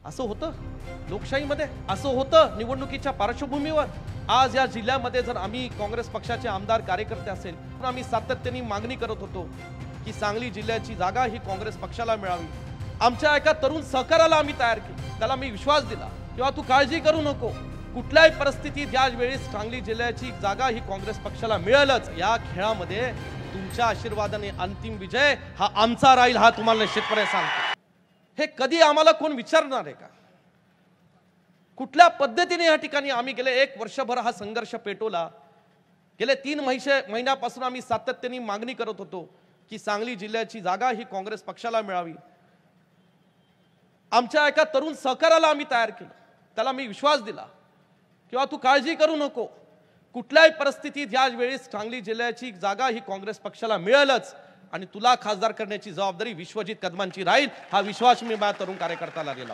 असं होतं लोकशाहीमध्ये, असं होतं निवडणुकीच्या पार्श्वभूमीवर। आज या जिल्ह्यामध्ये जर आम्ही काँग्रेस पक्षाचे आमदार कार्यकर्ते असेल तर आम्ही सातत्याने मागणी करत होतो की सांगली जिल्ह्याची जागा ही काँग्रेस पक्षाला मिळावी। आमच्या एका तरुण सहकार्याला आम्ही तयार केलं, त्याला मी विश्वास दिला किंवा तू काळजी करू नको, कुठल्याही परिस्थितीत या वेळी सांगली जिल्ह्याची जागा ही काँग्रेस पक्षाला मिळेलच। या खेळामध्ये तुमच्या आशीर्वादाने अंतिम विजय हा आमचा राहील, हा तुम्हाला निश्चितपणे सांगतो। हे कधी आम्हाला कोण विचारणार आहे का? कुठल्या पद्धतीने या ठिकाणी आम्ही गेले एक वर्षभर हा संघर्ष पेटवला। गेले 3 महिन्यापासून आम्ही सातत्याने मागणी करत होतो की सांगली जिल्ह्याची जागा ही काँग्रेस पक्षाला मिळावी। आमच्या एका तरुण सहकार्याला आम्ही तयार केलं, त्याला मी विश्वास दिला किंवा तू काळजी करू नको, कुठल्याही परिस्थितीत या वेळी सांगली जिल्ह्याची जागा ही काँग्रेस पक्षाला मिळेलच आणि तुला खासदार करण्याची जबाबदारी विश्वजित कदमांची राहील, हा विश्वास मी माझ्या तरुण कार्यकर्त्याला दिला।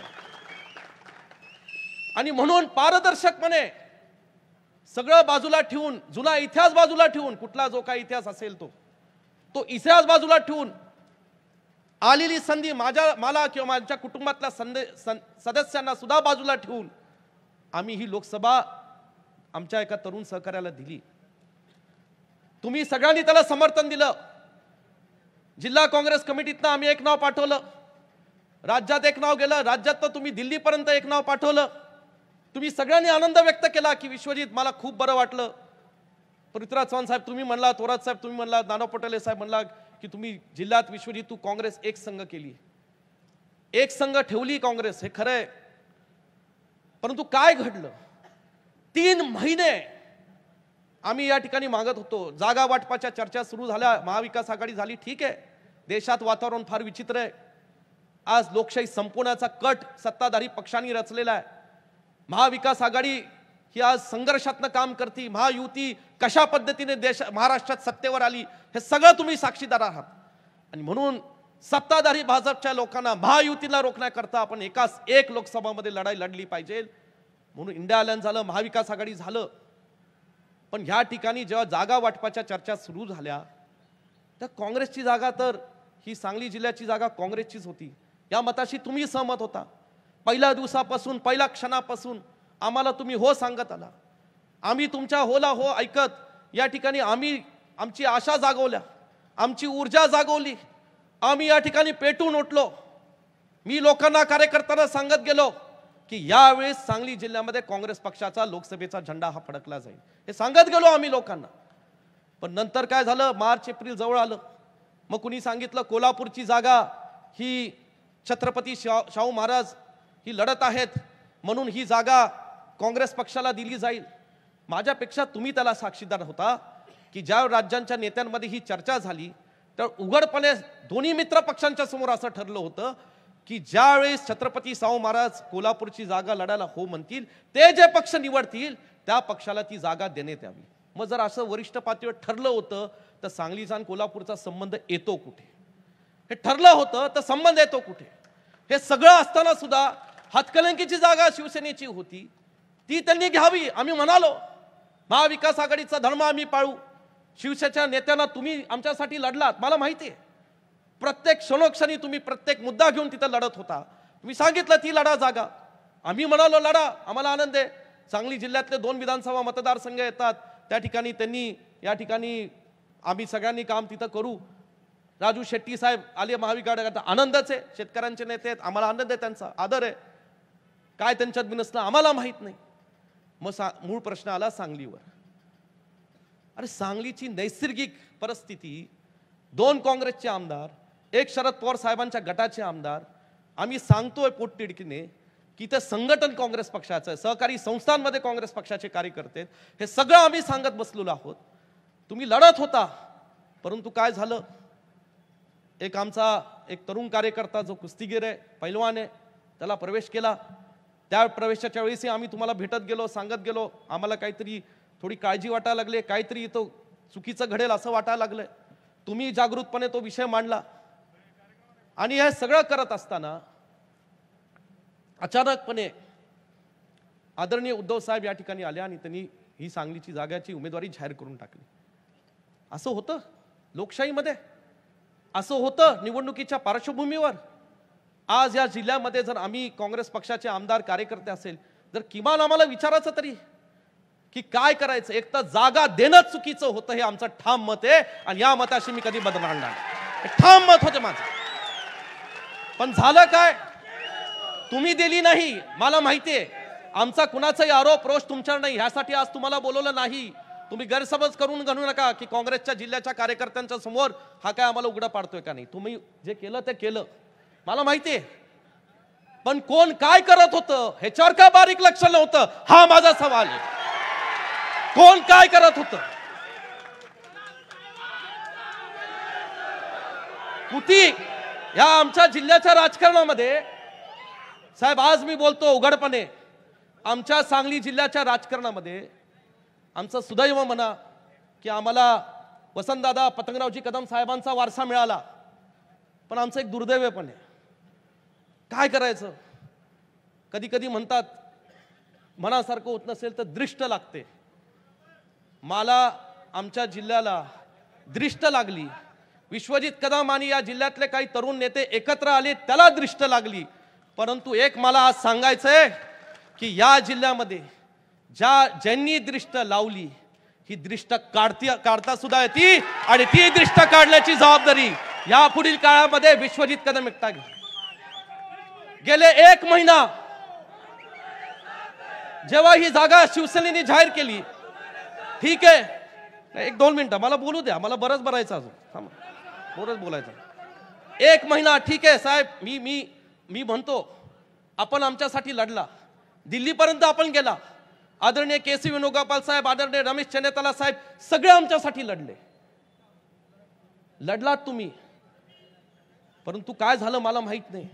आणि म्हणून पारदर्शकपणे सगळं बाजूला ठेवून, जुना इतिहास बाजूला ठेवून, कुठला जो काही इतिहास असेल तो इतिहास बाजूला ठेवून, आलेली संधी मला किंवा माझ्या कुटुंबातल्या सदस्यांना सुद्धा बाजूला ठेवून आम्ही ही लोकसभा आमच्या एका तरुण सहकार्याला दिली। तुम्ही सगळ्यांनी त्याला समर्थन दिलं। जिल्हा काँग्रेस कमिटीतनं आम्ही एक नाव पाठवलं, राज्यात एक नाव गेलं, राज्यात तर तुम्ही दिल्लीपर्यंत एक नाव पाठवलं। तुम्ही सगळ्यांनी आनंद व्यक्त केला की विश्वजित मला खूप बरं वाटलं। पृथ्वीराज चव्हाण साहेब तुम्ही म्हणला, थोरात साहेब तुम्ही म्हणला, नाना पटोले साहेब म्हणला की तुम्ही जिल्ह्यात विश्वजित तू काँग्रेस एक संघ केली, एक संघ ठेवली काँग्रेस, हे खरं आहे। परंतु काय घडलं? 3 महिने आम्ही या ठिकाणी मागत होतो, जागा वाटपाच्या चर्चा सुरू झाल्या, महाविकास आघाडी झाली, ठीक आहे। देशात वातावरण फार विचित्र आहे। आज लोकशाही संपवण्याचा कट सत्ताधारी पक्षांनी रचलेला आहे। महाविकास आघाडी ही आज संघर्षातनं काम करते। महायुती कशा पद्धतीने महाराष्ट्रात सत्तेवर आली हे सगळं तुम्ही साक्षीदार आहात। आणि म्हणून सत्ताधारी भाजपच्या लोकांना महायुतीला रोखण्याकरता आपण एकाच एक लोकसभामध्ये लढाई लढली पाहिजे। म्हणून इंडिया अलायन्स झालं, महाविकास आघाडी झालं। पण ह्या ठिकाणी जेव्हा जागा वाटपाच्या चर्चा सुरू झाल्या तर काँग्रेसची जागा, तर ही सांगली जिल्ह्याची जागा काँग्रेसचीच होती, या मताशी तुम्ही सहमत होता। पहिल्या दिवसापासून, पहिल्या क्षणापासून आम्हाला तुम्ही हो सांगत आला। आम्ही तुमच्या होला हो ऐकत या ठिकाणी आम्ही आमची आशा जागवल्या, आमची ऊर्जा जागवली, आम्ही या ठिकाणी पेटून उठलो। मी लोकांना, कार्यकर्त्यांना सांगत गेलो की यावेळेस सांगली जिल्ह्यामध्ये काँग्रेस पक्षाचा लोकसभेचा झेंडा हा फडकला जाईल, हे सांगत गेलो आम्ही लोकांना। पण नंतर काय झालं? मार्च एप्रिल जवळ आलं, मग कुणी सांगितलं कोल्हापूरची जागा ही छत्रपती शाहू महाराज ही लढत आहेत म्हणून ही जागा काँग्रेस पक्षाला दिली जाईल। माझ्यापेक्षा तुम्ही त्याला साक्षीदार होता की ज्या राज्यांच्या नेत्यांमध्ये ही चर्चा झाली तर उघडपणे दोन्ही मित्र पक्षांच्या समोर असं ठरलं होतं की ज्यावेळेस छत्रपती शाहू महाराज कोल्हापूरची जागा लढायला हो म्हणतील, ते जे पक्ष निवडतील त्या पक्षाला ती जागा देण्यात यावी। मग जर असं वरिष्ठ पातळीवर ठरलं होतं तर सांगलीचा आणि कोल्हापूरचा संबंध येतो कुठे? हे ठरलं होतं तर संबंध येतो कुठे? हे सगळं असताना सुद्धा हातकलंकीची जागा शिवसेनेची होती, ती त्यांनी घ्यावी आम्ही म्हणालो। महाविकास आघाडीचा धर्म आम्ही पाळू। शिवसेनेच्या नेत्यांना तुम्ही आमच्यासाठी लढलात, मला माहिती आहे। प्रत्येक क्षणोक्षणी तुम्ही प्रत्येक मुद्दा घेऊन तिथं लढत होता। तुम्ही सांगितलं ती लढा जागा, आम्ही म्हणालो लढा, आम्हाला आनंद आहे। सांगली जिल्ह्यातले 2 विधानसभा मतदारसंघ येतात, त्या ठिकाणी त्यांनी या ठिकाणी आम्ही सगळ्यांनी काम तिथं करू। राजू शेट्टी साहेब आले महाविकास आघाडीत, आनंदच आहे। शेतकऱ्यांचे नेते आहेत, आम्हाला आनंद आहे, त्यांचा आदर आहे। काय त्यांच्यात बिनसलं आम्हाला माहित नाही। मग मूळ प्रश्न आला सांगलीवर। अरे सांगलीची नैसर्गिक परिस्थिती, 2 काँग्रेसचे आमदार, 1 शरद पवार साहेबांच्या गटाचे आमदार, आम्ही सांगतोय पोटतिडकीने की ते संघटन काँग्रेस पक्षाचं आहे, सहकारी संस्थांमध्ये काँग्रेस पक्षाचे कार्यकर्ते, हे सगळं आम्ही सांगत बसलेलो आहोत। तुम्ही लढत होता, परंतु काय झालं? आमचा एक तरुण कार्यकर्ता जो कुस्तीगीर आहे, पैलवान आहे, त्याला प्रवेश केला। त्या प्रवेशाच्या वेळेस आम्ही तुम्हाला भेटत गेलो, सांगत गेलो, आम्हाला काहीतरी थोडी काळजी वाटायला लागली, काहीतरी तो चुकीचं घडेल असं वाटायला लागलं। तुम्ही जागृतपणे तो विषय मांडला आणि हे सगळं करत असताना अचानकपणे आदरणीय उद्धव साहेब या ठिकाणी आले आणि त्यांनी ही सांगलीची जागाची उमेदवारी जाहीर करून टाकली। असं होतं लोकशाहीमध्ये, असं होतं निवडणुकीच्या पार्श्वभूमीवर। आज या जिल्ह्यामध्ये जर आम्ही काँग्रेस पक्षाचे आमदार कार्यकर्ते असेल, जर किमान आम्हाला विचारायचं तरी की काय करायचं. एक तर जागा देणं चुकीचं होतं, हे आमचं ठाम मत आहे आणि या मताशी मी कधी बदलणार नाही. ठाम मत होते माझं. पण झालं काय, तुम्ही दिली नाही. मला माहितीये आमचा कुणाचाही आरोप रोष तुमच्यावर नाही, ह्यासाठी आज तुम्हाला बोलवलं नाही. तुम्ही गैरसमज करून घालू नका की काँग्रेसच्या जिल्ह्याच्या कार्यकर्त्यांच्या समोर हा काय आम्हाला उघडा पाडतोय का नाही. तुम्ही जे केलं ते केलं, मला माहितीये. पण कोण काय करत होतं ह्याच्यावर का बारीक लक्ष नव्हतं, हा माझा सवाल आहे. कोण काय करत होतं. कुठे या आमच्या जिल्ह्याच्या राजकारणामध्ये साहेब, आज मी बोलतो उघडपणे, आमच्या सांगली जिल्ह्याच्या राजकारणामध्ये आमचं सुदैव म्हणा की आम्हाला वसंतदादा पतंगरावजी कदम साहेबांचा वारसा मिळाला, पण आमचं एक दुर्दैव पण आहे. काय करायचं, कधी कधी म्हणतात मनासारखं होत नसेल तर दृष्ट लागते. मला आमच्या जिल्ह्याला दृष्ट लागली. विश्वजित कदम आणि या जिल्ह्यातले काही तरुण नेते एकत्र आले, त्याला दृष्ट लागली. परंतु एक मला आज सांगायचंय की या जिल्ह्यामध्ये ज्यांनी दृष्ट लावली, ही दृष्ट काढता सुद्धा येते आणि ती दृष्ट काढण्याची जबाबदारी या पुढील काळामध्ये विश्वजित कदम एकटा घेईल. गेले 1 महिना जेव्हा ही जागा शिवसेनेने जाहीर केली, ठीक आहे, 1-2 मिनिटं मला बोलू द्या, मला बरंच भरायचं अजून, बरंच बोलायचं. 1 महिना ठीक आहे साहेब, मी म्हणतो आपण आमच्यासाठी लढला, दिल्लीपर्यंत आपण गेला. आदरणीय केसी वेणुगोपाल साहेब, आदरणीय रमेश चन्नेताला साहेब, सगळे आमच्यासाठी लढले. लढलात तुम्ही, परंतु काय झालं मला माहित नाही.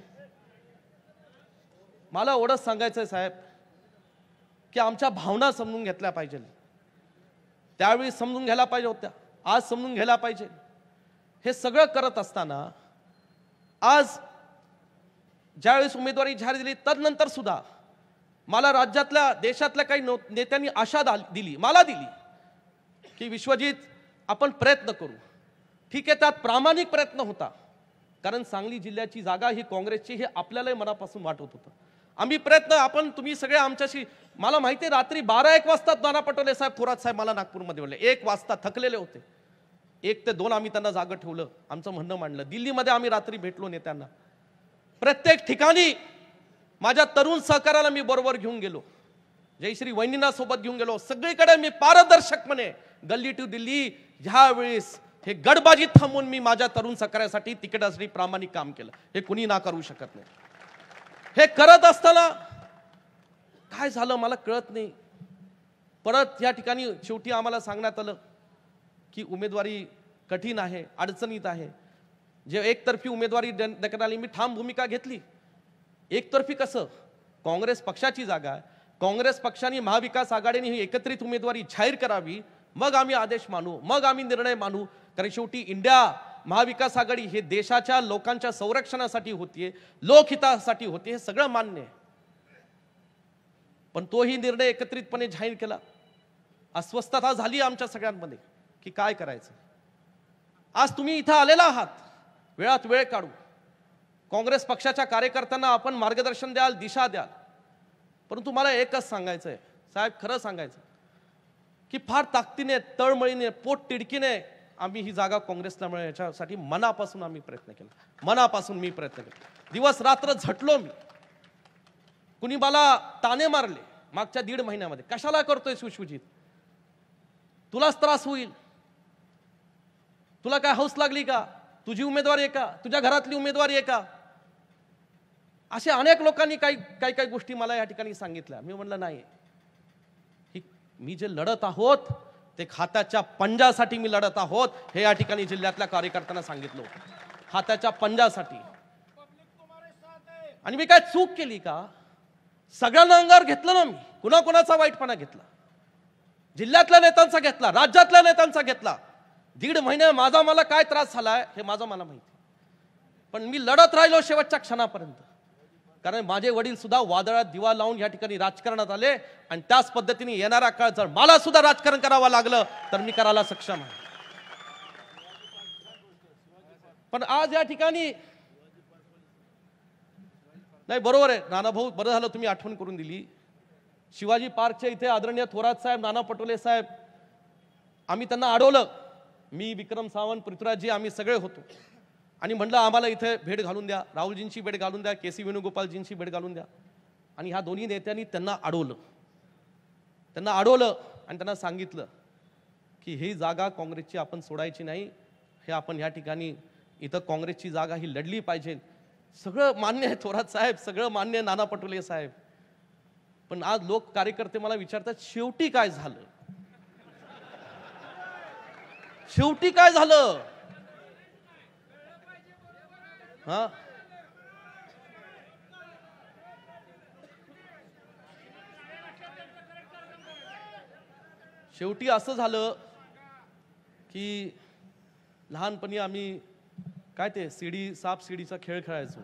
मला एवढंच सांगायचंय साहेब की आमच्या भावना समजून घेतल्या पाहिजे. त्यावेळी समजून घ्यायला पाहिजे होत्या, आज समजून घ्यायला पाहिजे. हे सगळं करत असताना आज ज्यावेळेस उमेदवारी जाहीर दिली, तदनंतर सुद्धा मला राज्यातल्या देशातल्या काही नेत्यांनी आशा दिली, मला दिली की विश्वजित आपण प्रयत्न करू. ठीक आहे, त्यात प्रामाणिक प्रयत्न होता, कारण सांगली जिल्ह्याची जागा ही काँग्रेसची हे आपल्यालाही मनापासून वाटत होतं. आम्ही प्रयत्न, आपण तुम्ही सगळे आमच्याशी, मला माहिती आहे रात्री 12-1 वाजता नाना पटोले साहेब, थोरात साहेब मला नागपूरमध्ये बोलले. 1 वाजता थकलेले होते. 1 ते 2 आम्ही त्यांना जागं ठेवलं, आमचं म्हणणं मांडलं. दिल्लीमध्ये आम्ही रात्री भेटलो नेत्यांना. प्रत्येक ठिकाणी माझ्या तरुण सहकार्याला मी बरोबर घेऊन गेलो, जयश्री वैनींना सोबत घेऊन गेलो. सगळीकडे मी पारदर्शकपणे गल्ली टू दिल्ली ह्या वेळेस हे गडबाजी थांबून मी माझ्या तरुण सहकार्यासाठी तिकिटासाठी प्रामाणिक काम केलं. हे कुणी ना करू शकत नाही. हे करत असताना काय झालं मला कळत नाही. परत या ठिकाणी शेवटी आम्हाला सांगण्यात आलं की उमेदवारी कठीण आहे, अडचणीत आहे. जे एकतर्फी उमेदवारी देण्यात आली, मी ठाम भूमिका घेतली. एकतर्फी कसं, काँग्रेस पक्षाची जागा आहे, काँग्रेस पक्षाने महाविकास आघाडीने ही एकत्रित उमेदवारी जाहीर करावी, मग आम्ही आदेश मानू, मग आम्ही निर्णय मानू. कारण शेवटी इंडिया महाविकास आघाडी हे देशाच्या लोकांच्या संरक्षणासाठी होतीये, लोकहितासाठी होती, हे सगळं मान्य आहे. पण तोही निर्णय एकत्रितपणे जाहीर केला. अस्वस्थता झाली आमच्या सगळ्यांमध्ये की काय करायचं. आज तुम्ही इथं आलेला आहात, वेळात वेळ काढू काँग्रेस पक्षाच्या कार्यकर्त्यांना आपण मार्गदर्शन द्याल, दिशा द्याल. परंतु मला एकच सांगायचंय साहेब, खरं सांगायचं की फार ताकदीने, तळमळीने, पोट तिडकीने आम्ही ही जागा काँग्रेसला मिळेल याच्यासाठी मनापासून आम्ही प्रयत्न केला. मनापासून मी प्रयत्न केला. दिवस रात्र झटलो मी. कुणी मला ताने मारले मागच्या 1.5 महिन्यामध्ये, कशाला करतोय सुशुजित, तुलाच त्रास होईल, तुला काय हौस लागली का, तुझी उमेदवारी आहे का, तुझ्या घरातली उमेदवारी आहे का. असे अनेक लोकांनी काही गोष्टी मला या ठिकाणी सांगितल्या. मी म्हणलं नाही, मी जे लढत आहोत ते हाताच्या पंजासाठी मी लढत आहोत, हे या ठिकाणी जिल्ह्यातल्या कार्यकर्त्यांना सांगितलं. हाताच्या पंजासाठी. आणि मी काय चूक केली का, सगळ्यांना अंगावर घेतलं ना मी, कुणाकुणाचा वाईटपणा घेतला, जिल्ह्यातल्या नेत्यांचा घेतला, राज्यातल्या नेत्यांचा घेतला. 1.5 महिने माझा मला काय त्रास झालाय हे माझं मला माहिती. पण मी लढत राहिलो शेवटच्या क्षणापर्यंत, कारण माझे वडील सुद्धा वादळात दिवा लावून या ठिकाणी राजकारणात आले आणि त्याच पद्धतीने येणारा काळ जर मला सुद्धा राजकारण करावं लागलं तर मी करायला सक्षम आहे. पण आज या ठिकाणी नाही, बरोबर आहे नाना भाऊ, बरं झालं तुम्ही आठवण करून दिली. शिवाजी पार्कच्या इथे आदरणीय थोरात साहेब, नाना पटोले साहेब, आम्ही त्यांना अडवलं. मी, विक्रम सावंत, पृथ्वीराजजी, आम्ही सगळे होतो आणि म्हटलं आम्हाला इथे भेट घालून द्या, राहुलजींची भेट घालून द्या, के सी वेणुगोपालजींची भेट घालून द्या. आणि ह्या दोन्ही नेत्यांनी त्यांना अडवलं आणि त्यांना सांगितलं की ही जागा काँग्रेसची आपण सोडायची नाही, हे आपण ह्या ठिकाणी इथं काँग्रेसची जागा ही लढली पाहिजे. सगळं मान्य आहे थोरात साहेब, सगळं मान्य आहे नाना पटोले साहेब. पण आज लोक, कार्यकर्ते मला विचारतात शेवटी काय झालं, शेवटी काय झालं. हा, शेवटी असं झालं की लहानपणी आम्ही काय ते साप सीडीचा खेळ खेळायचो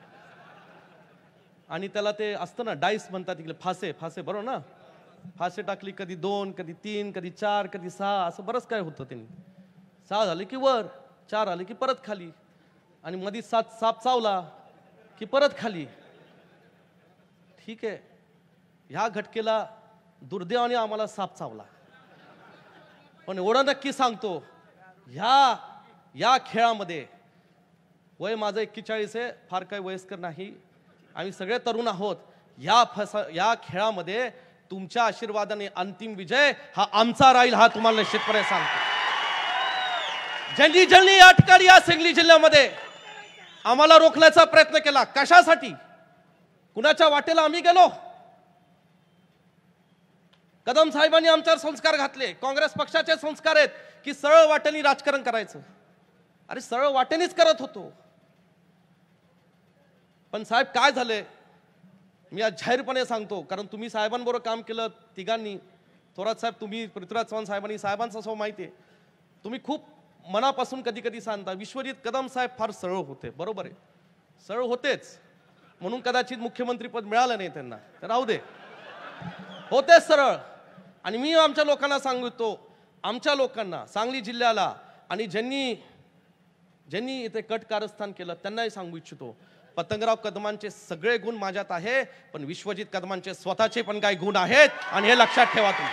आणि त्याला ते असतं ना, डाईस म्हणतात तिकडे, फासे बरोबर ना, फासे टाकली, कधी 2, कधी 3, कधी 4, कधी 6, असं बरंच काय होतं. त्यांनी 6 झाले की वर, 4 आले की परत खाली, आणि मध्ये 7 साप चावला की परत खाली. ठीक आहे, ह्या घटकेला दुर्दैवाने आम्हाला साप चावला. पण एवढं नक्की सांगतो, या खेळामध्ये, वय माझं 41 आहे, फार काही वयस्कर नाही, आम्ही सगळे तरुण आहोत. या खेळामध्ये तुमच्या आशीर्वादाने अंतिम विजय हा आमचा राहील, हा तुम्हाला निश्चितपणे सांगतो. ज्यांनी या ठिकाणी, या सांगली जिल्ह्यामध्ये आम्हाला रोखण्याचा प्रयत्न केला, कशासाठी, कुणाच्या वाटेला आम्ही गेलो. कदम साहेबांनी आमच्यावर संस्कार घातले, काँग्रेस पक्षाचे संस्कार आहेत की सरळ वाटेने राजकारण करायचं. अरे सरळ वाटेनेच करत होतो. पण साहेब काय झाले, मी आज जाहीरपणे सांगतो, कारण तुम्ही साहेबांबरोबर काम केलं तिघांनी, थोरात साहेब, तुम्ही, पृथ्वीराज चव्हाण साहेबांनी, साहेबांचा स्वभाव माहिती आहे, तुम्ही खूप मनापासून कधी कधी सांगता. विश्वजित कदम साहेब फार सरळ होते, बरोबर आहे, सरळ होतेच, म्हणून कदाचित मुख्यमंत्रीपद मिळालं नाही त्यांना, तर राहू दे, होते सरळ. आणि मी आमच्या लोकांना सांगतो, आमच्या लोकांना, सांगली जिल्ह्याला, आणि ज्यांनी इथे कट कारस्थान केलं त्यांनाही सांगू इच्छितो, पतंगराव कदमांचे सगळे गुण माझ्यात आहे, पण विश्वजित कदमांचे स्वतःचे पण काही गुण आहेत, आणि हे लक्षात ठेवा तुम्ही.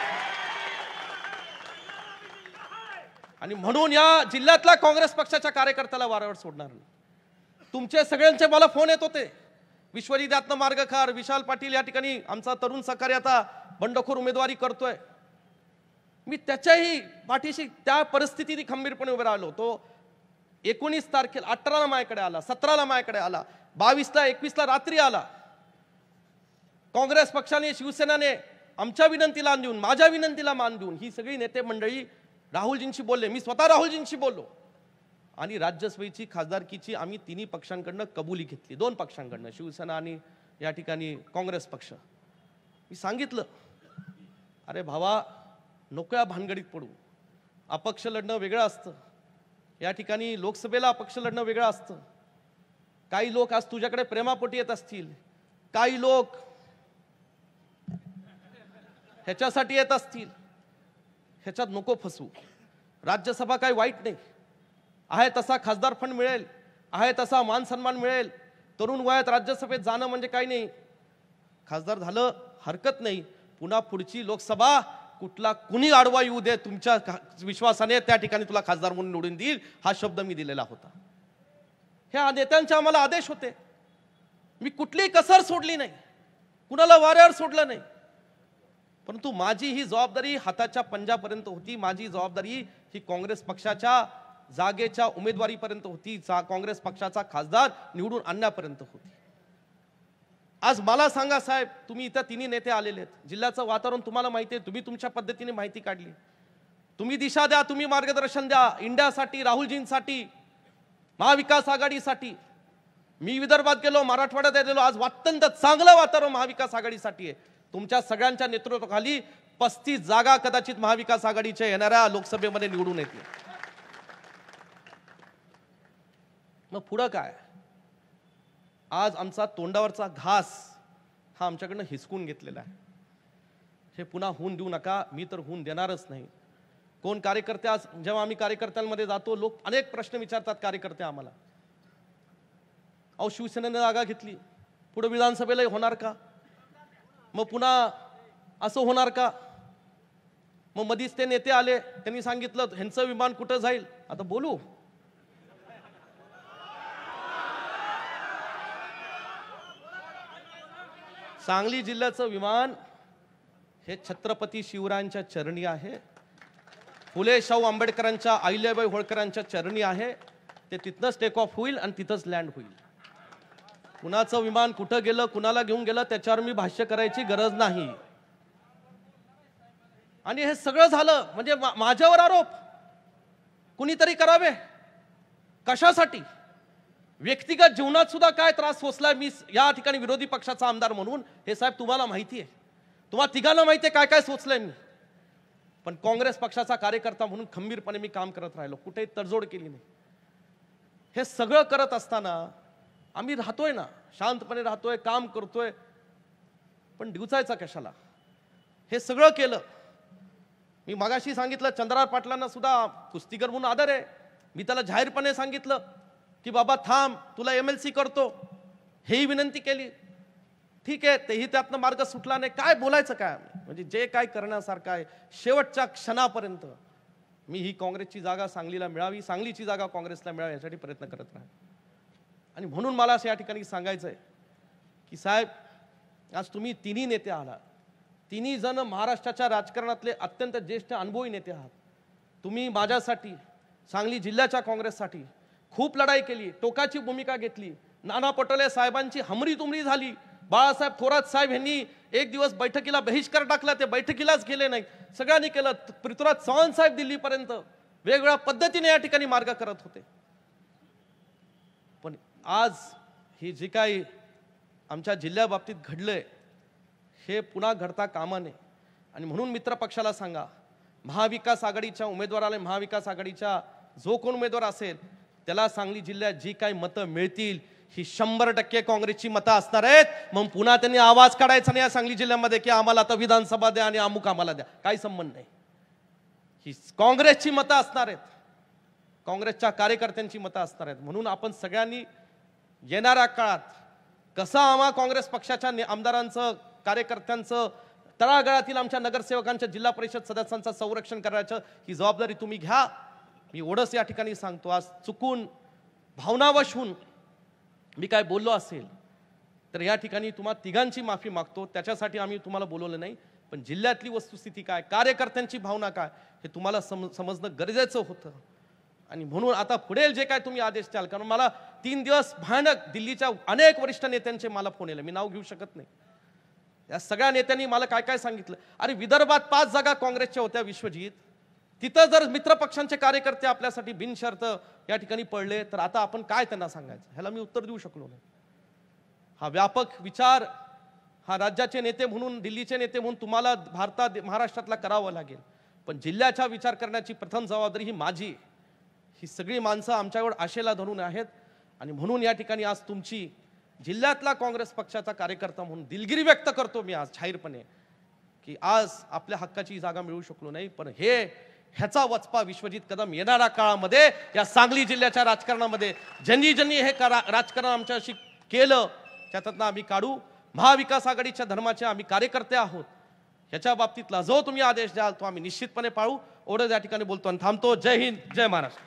आणि म्हणून या जिल्ह्यातला काँग्रेस पक्षाच्या कार्यकर्त्याला वाऱ्यावर सोडणार नाही. तुमचे सगळ्यांचे मला फोन येत होते, विश्वजित यातनं मार्गखार, विशाल पाटील या ठिकाणी आमचा तरुण सहकारी आता बंडखोर उमेदवारी करतोय. मी त्याच्याही पाठीशी त्या परिस्थितीने खंबीरपणे उभे राहिलो. तो 19 तारखेला, 18ला माझ्याकडे आला, 17ला माझ्याकडे आला, 22ला 21ला रात्री आला. काँग्रेस पक्षाने, शिवसेनेने आमच्या विनंतीला मान देऊन, माझ्या विनंतीला मान देऊन ही सगळी नेते मंडळी राहुलजींशी बोलले, मी स्वतः राहुलजींशी बोललो, आणि राज्यसभेची, खासदारकीची आम्ही तिन्ही पक्षांकडनं कबुली घेतली, 2 पक्षांकडनं, शिवसेना आणि या ठिकाणी काँग्रेस पक्ष. मी सांगितलं, अरे भावा, नको या भानगडीत पडू, अपक्ष लढणं वेगळं असतं, या ठिकाणी लोकसभेला अपक्ष लढणं वेगळं असतं. काही लोक आज तुझ्याकडे प्रेमापोटी येत असतील, काही लोक ह्याच्यासाठी येत असतील, ह्याच्यात नको फसू. राज्यसभा काही वाईट नाही आहे, तसा खासदार फंड मिळेल, आहे तसा मान सन्मान मिळेल, तरुण वयात राज्यसभेत जाणं म्हणजे काही नाही, खासदार झालं हरकत नाही, पुन्हा पुढची लोकसभा कुठला कुणी आडवा येऊ दे, तुमच्या विश्वासाने त्या ठिकाणी तुला खासदार म्हणून निवडून देईल, हा शब्द मी दिलेला होता. ह्या नेत्यांचे आम्हाला आदेश होते, मी कुठलीही कसर सोडली नाही, कुणाला वाऱ्यावर सोडलं नाही. परंतु माझी ही जबाबदारी हाताच्या पंजापर्यंत होती, माझी जबाबदारी ही काँग्रेस पक्षाच्या जागेच्या उमेदवारीपर्यंत होती, काँग्रेस पक्षाचा खासदार निवडून आणण्यापर्यंत होती. आज मला सांगा साहेब, तुम्ही इथं तिन्ही नेते आलेले आहेत, जिल्ह्याचं वातावरण तुम्हाला माहिती आहे, तुम्ही तुमच्या पद्धतीने माहिती काढली, तुम्ही दिशा द्या, तुम्ही मार्गदर्शन द्या, इंडियासाठी, राहुलजींसाठी, महाविकास आघाडीसाठी. मी विदर्भात गेलो, मराठवाड्यात गेलो, आज अत्यंत चांगलं वातावरण महाविकास आघाडीसाठी आहे. तुमच्या सगळ्यांच्या नेतृत्वाखाली 35 जागा कदाचित महाविकास आघाडीच्या येणाऱ्या लोकसभेमध्ये निवडून येतील. मग पुढं काय? आज आमचा तोंडावरचा घास हा आमच्याकडनं हिसकून घेतलेला आहे. हे पुन्हा होऊन देऊ नका, मी तर होऊन देणारच नाही. कोण कार्यकर्ते, आज जेव्हा आम्ही कार्यकर्त्यांमध्ये जातो, लोक अनेक प्रश्न विचारतात कार्यकर्ते आम्हाला. अहो, शिवसेनेने जागा घेतली, पुढे विधानसभेलाही होणार का? मग पुन्हा असं होणार का? मग मधीच ते नेते आले, त्यांनी सांगितलं ह्यांचं विमान कुठं जाईल. आता बोलू, सांगली जिल्ह्याचं विमान हे छत्रपती शिवरायांच्या चरणी आहे, फुले शाहू आंबेडकरांच्या, अहिल्याबाई होळकरांच्या चरणी आहे. ते तिथनंच टेक ऑफ होईल आणि तिथंच लँड होईल. कुणाचं विमान कुठं गेलं, कुणाला घेऊन गेलं, त्याच्यावर मी भाष्य करायची गरज नाही. आणि हे सगळं झालं म्हणजे माझ्यावर आरोप कुणीतरी करावे कशासाठी? व्यक्तिगत जीवनात सुद्धा काय त्रास सोसलाय मी या ठिकाणी विरोधी पक्षाचा आमदार म्हणून, हे साहेब तुम्हाला माहिती आहे, तुम्हाला तिघांना माहिती आहे काय काय सोचलंय मी. पण काँग्रेस पक्षाचा कार्यकर्ता म्हणून खंबीरपणे मी काम करत राहिलो, कुठेही तडजोड केली नाही. हे सगळं करत असताना आम्ही राहतोय ना, शांतपणे राहतोय, काम करतोय, पण दिवसायचा कशाला? हे सगळं केलं. मी मगाशी सांगितलं चंद्रराव पाटलांना सुद्धा कुस्तीगर म्हणून आदर आहे. मी त्याला जाहीरपणे सांगितलं की बाबा थांब, तुला MLC करतो, हेही विनंती केली. ठीक आहे, तेही त्यातनं मार्ग सुटला नाही. काय बोलायचं काय? म्हणजे जे काय करण्यासारखं आहे शेवटच्या क्षणापर्यंत मी ही काँग्रेसची जागा सांगलीला मिळावी, सांगलीची जागा काँग्रेसला मिळावी यासाठी प्रयत्न करत राहील. आणि म्हणून मला असं या ठिकाणी सांगायचं आहे की साहेब, आज तुम्ही तिन्ही नेते आहात, तिन्ही जण महाराष्ट्राच्या राजकारणातले अत्यंत ज्येष्ठ अनुभवी नेते आहात. तुम्ही माझ्यासाठी, सांगली जिल्ह्याच्या काँग्रेससाठी खूप लढाई केली, टोकाची भूमिका घेतली. नाना पटोले साहेबांची हमरी तुमरी झाली. बाळासाहेब थोरात साहेब यांनी एक दिवस बैठकीला बहिष्कार टाकला, ते बैठकीलाच गेले नाही. सगळ्यांनी केलं. पृथ्वीराज चव्हाण साहेब दिल्लीपर्यंत वेगवेगळ्या पद्धतीने या ठिकाणी मार्ग करत होते. पण आज ही जी काही आमच्या जिल्ह्याबाबतीत घडलंय हे पुन्हा घडता कामा नये. आणि म्हणून मित्र पक्षाला सांगा, महाविकास आघाडीच्या उमेदवाराला, महाविकास आघाडीच्या जो कोण उमेदवार असेल त्याला सांगली जिल्ह्यात जी काही मतं मिळतील ही 100% काँग्रेसची मतं असणार आहेत. मग पुन्हा त्यांनी आवाज काढायचा नाही या सांगली जिल्ह्यामध्ये की आम्हाला आता विधानसभा द्या आणि अमुक आम्हाला द्या, काही संबंध नाही. ही काँग्रेसची मतं असणार आहेत, काँग्रेसच्या कार्यकर्त्यांची मतं असणार आहेत. म्हणून आपण सगळ्यांनी येणाऱ्या काळात कसं आम्हा काँग्रेस पक्षाच्या आमदारांचं, कार्यकर्त्यांचं, तळागाळातील आमच्या नगरसेवकांच्या, जिल्हा परिषद सदस्यांचं संरक्षण करायचं ही जबाबदारी तुम्ही घ्या. मी एवढंच या ठिकाणी सांगतो. आज चुकून भावनावश होऊन मी काय बोललो असेल तर या ठिकाणी तुम्हा तिघांची माफी मागतो. त्याच्यासाठी आम्ही तुम्हाला बोलवलं नाही, पण जिल्ह्यातली वस्तुस्थिती काय, कार्यकर्त्यांची भावना काय हे तुम्हाला समजणं गरजेचं होतं. आणि म्हणून आता पुढे जे काय तुम्ही आदेश द्याल, कारण मला 3 दिवस भयानक दिल्लीच्या अनेक वरिष्ठ नेत्यांचे मला फोन आले, मी नाव घेऊ शकत नाही. या सगळ्या नेत्यांनी मला काय काय सांगितलं. अरे विदर्भात 5 जागा काँग्रेसच्या होत्या विश्वजित, तिथं जर मित्रपक्षांचे कार्यकर्ते आपल्यासाठी बिनशर्त या ठिकाणी पडले तर आता आपण काय त्यांना सांगायचं? ह्याला मी उत्तर देऊ शकलो नाही. हा व्यापक विचार हा राज्याचे नेते म्हणून, दिल्लीचे नेते म्हणून तुम्हाला महाराष्ट्रातला करावा लागेल. पण जिल्ह्याचा विचार करण्याची प्रथम जबाबदारी ही माझी. ही सगळी माणसं आमच्यावर आशेला धरून आहेत. आणि म्हणून या ठिकाणी आज तुमची जिल्ह्यातला काँग्रेस पक्षाचा कार्यकर्ता म्हणून दिलगिरी व्यक्त करतो मी आज जाहीरपणे की आज आपल्या हक्काची जागा मिळू शकलो नाही. पण ह्याचा वचपा विश्वजित कदम येणाऱ्या काळामध्ये या सांगली जिल्ह्याच्या राजकारणामध्ये ज्यांनी हे राजकारण आमच्याशी केलं त्यातनं आम्ही काढू. महाविकास आघाडीच्या धर्माचे आम्ही कार्यकर्ते आहोत. ह्याच्या बाबतीतला जो तुम्ही आदेश द्याल तो आम्ही निश्चितपणे पाळू. एवढं या ठिकाणी बोलतो आणि थांबतो. जय हिंद, जय महाराष्ट्र.